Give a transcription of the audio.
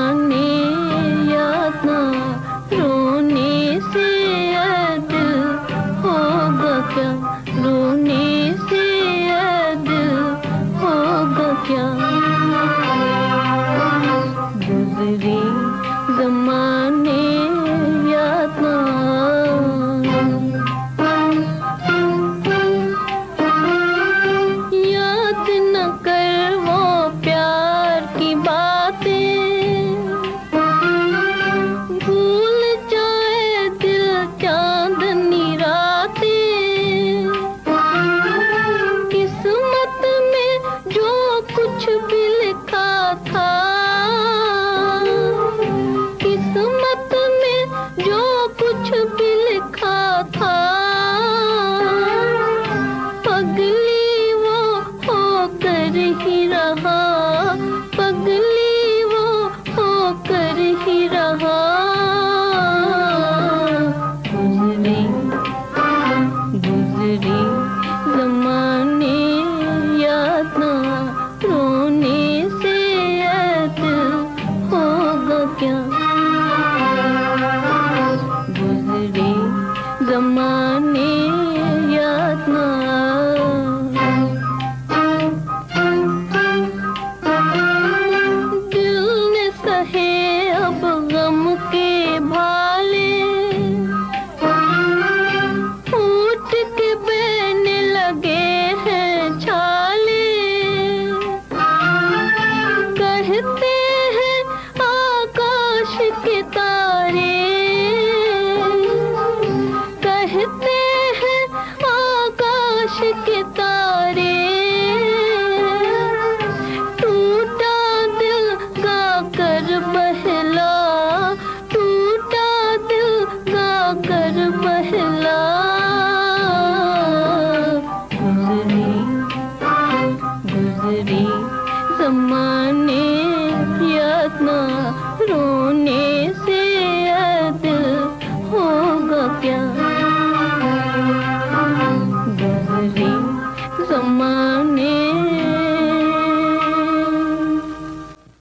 जमाने याद ना रोने से दिल होगा क्या, रोने से दिल होगा क्या। गुजरे जमाने याद ना, याद न कर वो प्यार की बातें, भूल जाए दिल चांदनी रातें। किस्मत में जो कुछ भी लिखा था, किस्मत में जो कुछ भी लिखा था, पगली वो होकर ही रहा, पगली वो होकर ही रहा। गुजरे गुजरे जमाने याद ना रोने से दिल होगा क्या।